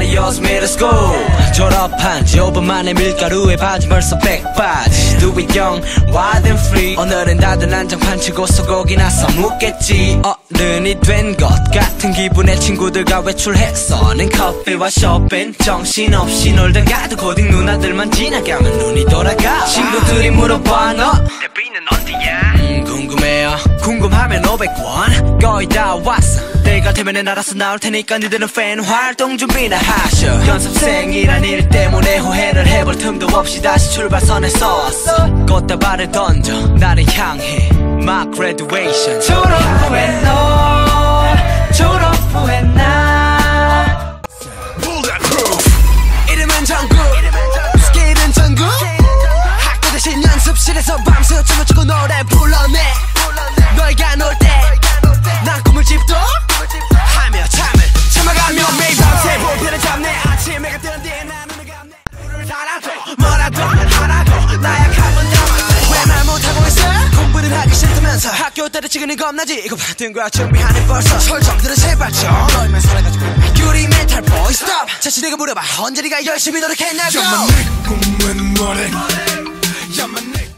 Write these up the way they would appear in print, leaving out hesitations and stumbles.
여수 middle school 졸업한 지 5분 만에 밀가루에 바지 벌써 100바지 Do it young, wild and free 오늘은 다들 난장판 치고 소고기나 써먹겠지 어른이 된 것 같은 기분에 친구들과 외출했어는 커피와 쇼핑 정신없이 놀다가도 고딩 누나들만 지나가면 눈이 돌아가 친구들이 물어봐 너 데뷔는 어디야? 궁금해요 궁금하면 500원 거의 다 왔어 때가 되면 알아서 나올 테니까 니들은 팬 활동 준비나 하셔 연습생이란 일 때문에 후회를 해볼 틈도 없이 다시 출발선에 섰어 꽃다발을 던져 나를 향해 My graduation 졸업 후에 너 졸업 후에 나 Bulletproof 이름은 정국 스킬은 전국 학교 대신 연습실에서 밤새 춤을 추고 노래 불러내 너희가 놀 때 난 꿈을 집도 하며 잠을 참아가며 매일 밤새 볼펜을 잡네 아침에 뜨는 뒤에 난 눈을 감네 물을 달아도 뭐라도 하라고 나약하면 남았어 왜 말 못하고 있어 공부를 하기 싫다면서 학교 때려치기는 겁나지 이거 받은 거야 준비하네 벌써 설정들은 제발 좀 너희만 살아가지고 유리 멘탈 보이 스톱 자신에게 물어봐 언제 네가 열심히 노력했냐고 야만 내 꿈은 뭐래 야만 내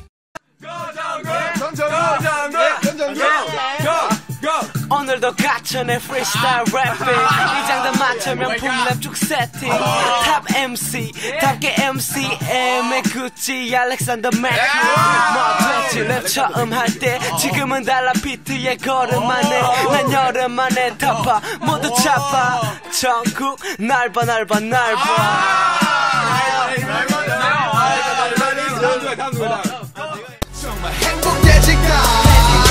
오늘도 가천의 프리스타일 래핑 이 장단 맞춰 명품 랩쭉 세팅 탑 MC 답게 MCM의 구찌 알렉산더 맥퀸 뭐 됐지 랩 처음 할 때 지금은 달라 비트에 걸음만해 난 여름 만에 타파 모두 차파 전국 날봐 날봐 날봐 정말 행복해질까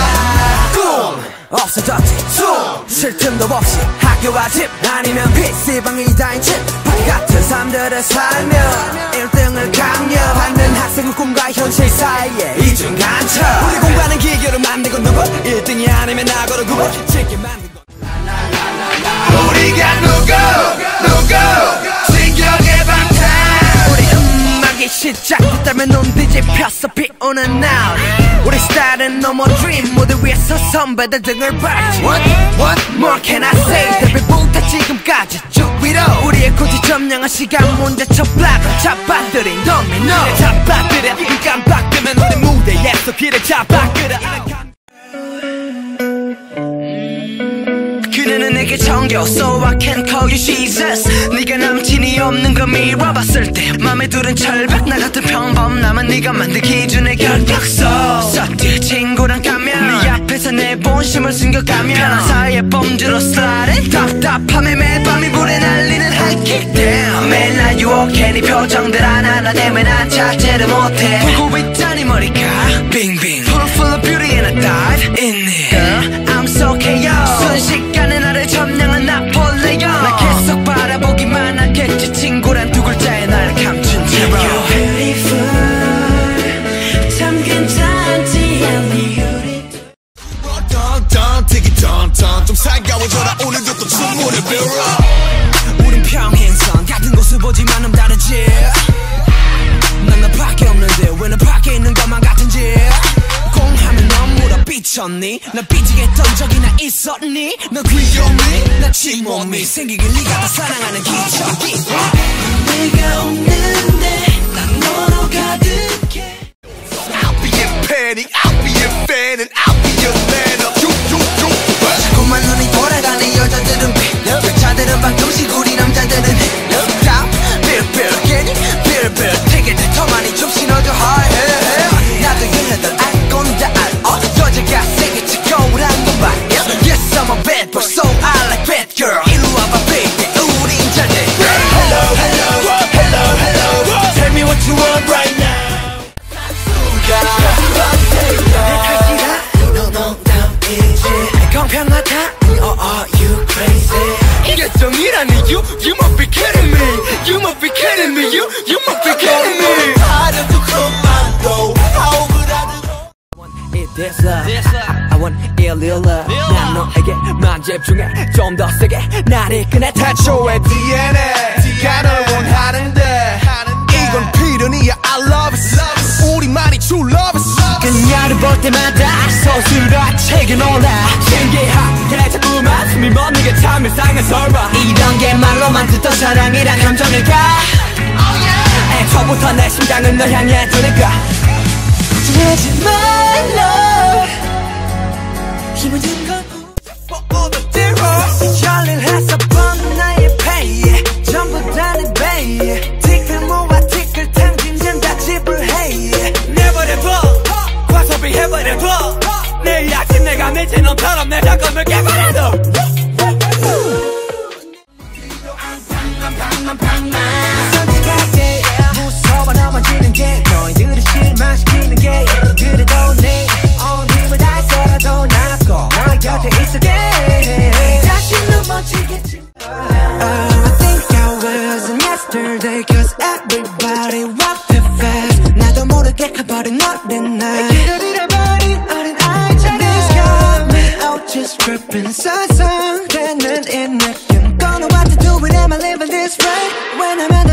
없어졌지 쉴 틈도 없이 학교와 집 아니면 PC방이 다인 집 파티 같은 삶들을 살며 1등을 강요하는 학생의 꿈과 현실 사이에 이중 간첩 우리 공부하는 기교를 만들고 누구 1등이 아니면 나고를 구분시키게 만든 것 우리가 누구 진격의 방탄 우리 음악이 시작됐다면 놈 뒤집혔어 비오는 날 우리 스타일은 no more dream 무대 위에서 선배들 등을 밟지 What more can I say 데뷔부터 지금까지 쭉 위로 우리의 고지 점령한 시간 문제쳐 블락을 잡아들인 도미노 잡아들여 눈 깜빡뜨면 우리 무대에서 길을 잡아끌어 그녀는 내게 정겨 So I can call you Jesus 네가 남친이 없는 걸 미뤄봤을 때 맘에 두른 철벽 나 같은 평범남은 네가 만든 기준의 결격서 썩딜 친구랑 가면 네 앞에서 내 본심을 숨겨가면 편한 사이에 범주로 슬라이딩 답답함에 매일 밤이 불에 날리는 하이킥 down 매일 난 유혹해 네 표정들 하나하나 내면 난 자제를 못해 보고 있다니 머리가 빙빙 Full of beauty and I dive in it I'm so chaos 순식간에 나를 점령한 나폴레옹 나 계속 바라보기만 하겠지 친구란 두 글자에 날 감춘 채로 You're beautiful 참 괜찮지 않니 우리 되게 좀 살가워져라 오늘도 또 춤을 배워 우린 평행선 같은 곳을 보지만 다르지 난 너밖에 없는데 왜 너밖에 있는 것만 같은지 공하면 넌 물어 삐쳤니 나 삐지겠던 적이나 있었니 너 귀여니 나 침몸이 생기길 네가 다 사랑하는 기적이 내가 없는데 난 너로 가득해 I'll be your panic I'll be your fan and I'll be your man 자꾸만 눈이 돌아가는 여자들은 빌려 여자들은 방정식 우리 남자들은 힐려 빌빌 괜히 빌빌 되게 더 많이 좀 신어줘 하해 나도 얘네들 알 건데 알아 여자가 세게 치고란 건 말이야 Yes I'm a bad boy so I like bad girl 이리 와봐 baby 우린 잘 돼 Hello hello hello hello Tell me what you want right now 공평하다 Oh are you crazy 이게 정이라니 you must be kidding me You must be kidding me You must be kidding me 하려도 그것만도 This love I want ill love 난 너에게만 집중해 좀 더 세게 날 이끄네 태초의 DNA 네가 널 원하는데 이건 필연이야 I love it 우리만이 true love it 그녀를 볼 때마다 서술아 책에 놀라 신기하게 자꾸만 웃음이 멎는 게 참 일상의 설마 이런 게 말로만 듣던 사랑이란 감정일까 애초부터 내 심장은 널 향해 두니까 하지 말라 힘을 준 건 열일 해서 번 나의 페이 전부 다 내 베이 티끌 모아 티끌 탕진전 다 지불해 내버려둬 과소비해버려둬 내일 아침 내가 미친놈처럼 내 작품을 깨버려둬 솔직하게 무서워 넘어지는 게 너희들을 실망시키는 게 그래도 내 온 힘을 다해서라도 나고 너의 곁에 있을게 다시 넘어지겠지 I think I wasn't yesterday Cause everybody walked too fast 나도 모르게 가버린 어린 날 길을 잃어버린 어린 아이처럼 This got me out just tripping 상상되는 이 느낌 Don't know what to do with am I living this way When I'm in